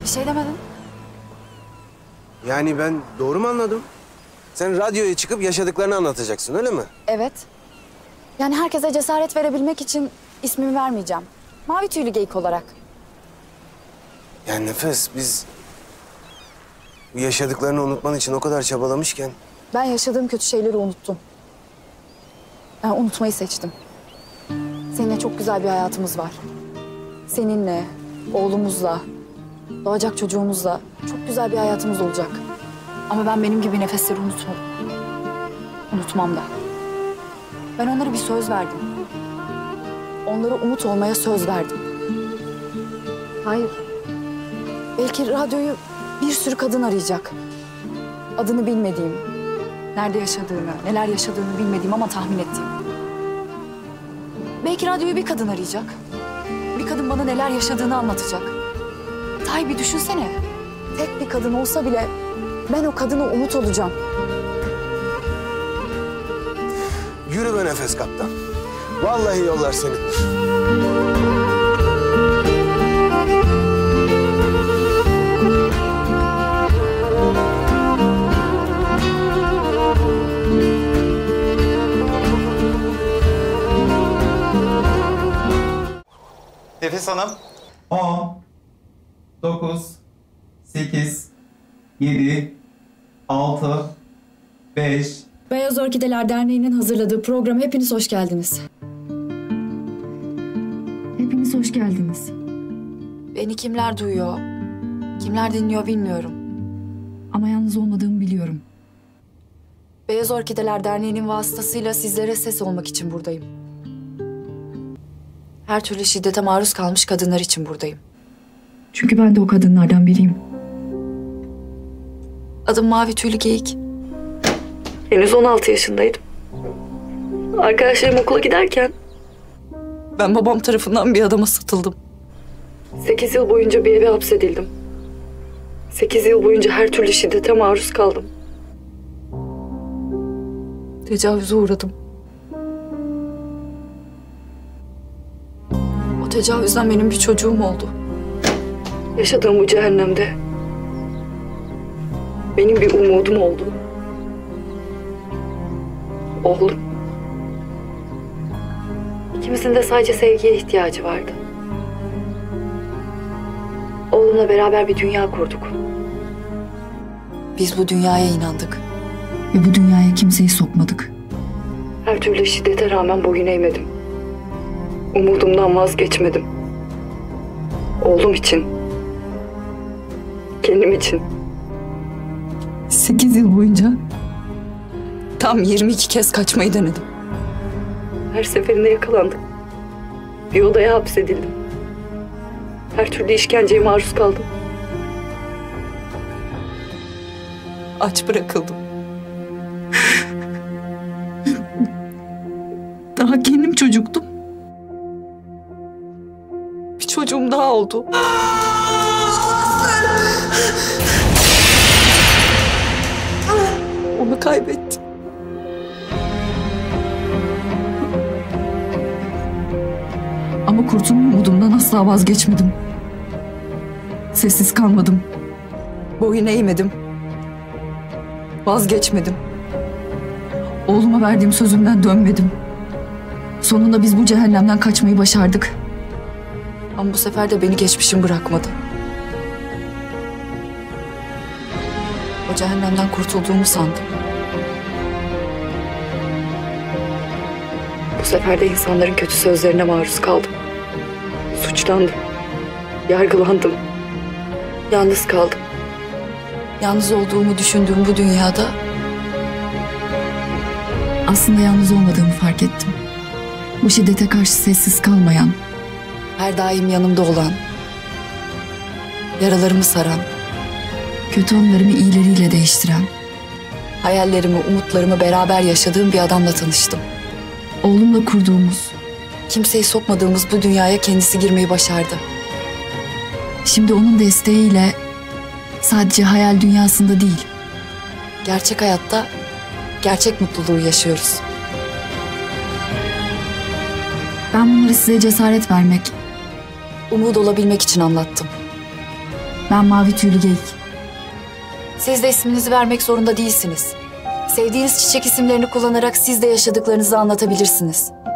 Bir şey demedin. Yani ben doğru mu anladım? Sen radyoya çıkıp yaşadıklarını anlatacaksın, öyle mi? Evet. Yani herkese cesaret verebilmek için ismimi vermeyeceğim. Mavi tüylü geyik olarak. Yani Nefes, biz bu yaşadıklarını unutman için o kadar çabalamışken... Ben yaşadığım kötü şeyleri unuttum. Ben unutmayı seçtim. Seninle çok güzel bir hayatımız var. Seninle, oğlumuzla, doğacak çocuğumuzla çok güzel bir hayatımız olacak. Ama ben benim gibi nefesleri unutmadım. Unutmam da. Ben onlara bir söz verdim. Onlara umut olmaya söz verdim. Hayır. Belki radyoyu bir sürü kadın arayacak. Adını bilmediğim, nerede yaşadığını, neler yaşadığını bilmediğim ama tahmin ettiğim. Belki radyoyu bir kadın arayacak. Bir kadın bana neler yaşadığını anlatacak. Tay bir düşünsene. Tek bir kadın olsa bile ben o kadına umut olacağım. Yürü be Nefes kaptan. Vallahi yollar seni. Nefes Hanım. 10, 9, 8, 7, 6, 5. Beyaz Orkideler Derneği'nin hazırladığı programa hepiniz hoş geldiniz. Hepiniz hoş geldiniz. Beni kimler duyuyor, kimler dinliyor bilmiyorum. Ama yalnız olmadığımı biliyorum. Beyaz Orkideler Derneği'nin vasıtasıyla sizlere ses olmak için buradayım. Her türlü şiddete maruz kalmış kadınlar için buradayım. Çünkü ben de o kadınlardan biriyim. Adım Mavi Tüylü Geyik. Henüz 16 yaşındaydım. Arkadaşlarım okula giderken ben babam tarafından bir adama satıldım. 8 yıl boyunca bir eve hapsedildim. 8 yıl boyunca her türlü şiddete maruz kaldım. Tecavüze uğradım. O tecavüzden benim bir çocuğum oldu. Yaşadığım bu cehennemde benim bir umudum oldu. Oğlum. İkimizin de sadece sevgiye ihtiyacı vardı. Oğlumla beraber bir dünya kurduk. Biz bu dünyaya inandık. Ve bu dünyaya kimseyi sokmadık. Her türlü şiddete rağmen boyun eğmedim. Umudumdan vazgeçmedim. Oğlum için. Kendim için. 8 yıl boyunca tam 22 kez kaçmayı denedim. Her seferinde yakalandım. Bir odaya hapsedildim. Her türlü işkenceye maruz kaldım. Aç bırakıldım. Daha kendim çocuktum. Bir çocuğum daha oldu. Onu kaybettim. Ama kurtulma umudumdan asla vazgeçmedim. Sessiz kalmadım. Boyun eğmedim. Vazgeçmedim. Oğluma verdiğim sözümden dönmedim. Sonunda biz bu cehennemden kaçmayı başardık. Ama bu sefer de beni geçmişim bırakmadı. O cehennemden kurtulduğumu sandım. Bu sefer de insanların kötü sözlerine maruz kaldım. Suçlandım. Yargılandım. Yalnız kaldım. Yalnız olduğumu düşündüğüm bu dünyada aslında yalnız olmadığımı fark ettim. Bu şiddete karşı sessiz kalmayan, her daim yanımda olan, yaralarımı saran, kötü anılarımı iyileriyle değiştiren, hayallerimi, umutlarımı beraber yaşadığım bir adamla tanıştım. Oğlumla kurduğumuz, kimseyi sokmadığımız bu dünyaya kendisi girmeyi başardı. Şimdi onun desteğiyle sadece hayal dünyasında değil, gerçek hayatta gerçek mutluluğu yaşıyoruz. Ben bunları size cesaret vermek, umut olabilmek için anlattım. Ben Mavi Tüylü Geyik. Siz de isminizi vermek zorunda değilsiniz. Sevdiğiniz çiçek isimlerini kullanarak siz de yaşadıklarınızı anlatabilirsiniz.